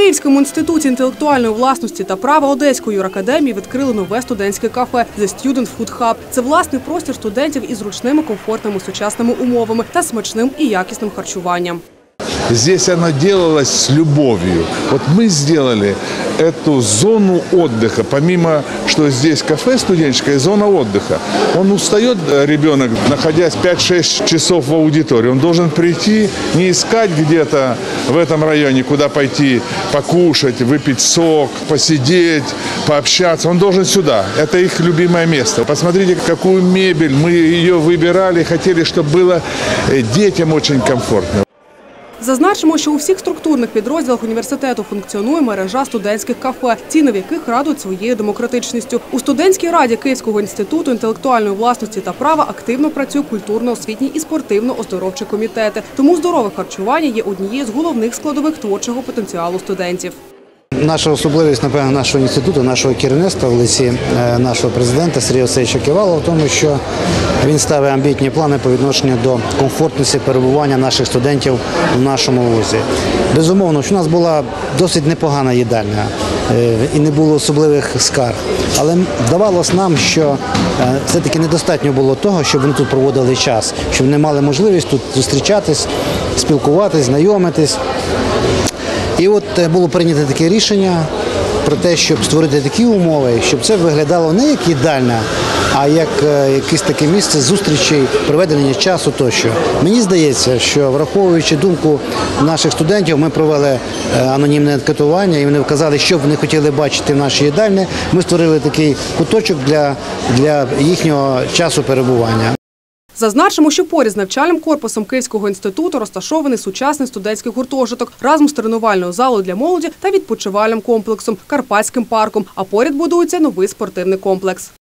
Київському інституті інтелектуальної власності та права Одеської юракадемії відкрили нове студентське кафе «The Student Food Hub». Це власний простір студентів із зручними, комфортними, сучасними умовами та смачним і якісним харчуванням. Здесь оно делалось с любовью. Вот мы сделали эту зону отдыха. Помимо, что здесь кафе студенческое, зона отдыха. Он устает, ребенок, находясь 5-6 часов в аудитории. Он должен прийти, не искать где-то в этом районе, куда пойти покушать, выпить сок, посидеть, пообщаться. Он должен сюда. Это их любимое место. Посмотрите, какую мебель. Мы ее выбирали, хотели, чтобы было детям очень комфортно. Зазначимо, що у всіх структурних підрозділах університету функціонує мережа студентських кафе, ціни в яких радують своєю демократичністю. У студентській раді Київського інституту інтелектуальної власності та права активно працює культурно-освітній і спортивно-оздоровчі комітети. Тому здорове харчування є однією з головних складових творчого потенціалу студентів. Наша особливість, напевно, нашого інституту, нашого керівництва в лиці нашого президента Сергія Васильовича Ківалова в тому, що він ставить амбітні плани по відношенню до комфортності перебування наших студентів в нашому вузі. Безумовно, що у нас була досить непогана їдальня і не було особливих скарг. Але вдавалося нам, що все-таки недостатньо було того, щоб вони тут проводили час, щоб вони мали можливість тут зустрічатись, спілкуватись, знайомитись. І от було прийнято таке рішення про те, щоб створити такі умови, щоб це виглядало не як їдальня, а як якесь таке місце зустрічей, проведення часу тощо. Мені здається, що враховуючи думку наших студентів, ми провели анонімне анкетування і вони вказали, що б вони хотіли бачити в нашій їдальні. Ми створили такий куточок для їхнього часу перебування. Зазначимо, що поряд з навчальним корпусом Київського інституту розташований сучасний студентський гуртожиток разом з тренувальною залою для молоді та відпочивальним комплексом, Карпатським парком, а поряд будується новий спортивний комплекс.